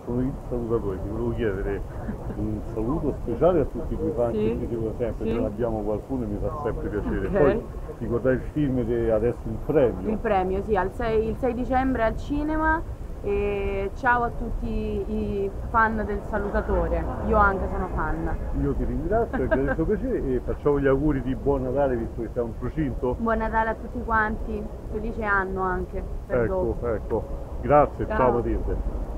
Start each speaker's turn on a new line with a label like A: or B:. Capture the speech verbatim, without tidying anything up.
A: sono il salutatore, ti volevo chiedere un saluto speciale a tutti quei fan
B: Sì,
A: che ti seguono sempre,
B: sì.
A: non abbiamo qualcuno e mi fa sempre piacere.
B: Ok.
A: Poi ricordare il film che adesso il premio.
B: Il premio, sì, al sei il sei dicembre al cinema e ciao a tutti i fan del salutatore, io anche sono fan.
A: Io ti ringrazio, è un grandissimo piacere e facciamo gli auguri di buon Natale visto che siamo in procinto.
B: Buon Natale a tutti quanti, felice anno anche per
A: Ecco,
B: dopo.
A: ecco. Grazie, ciao
B: Ciao.
A: Matilde.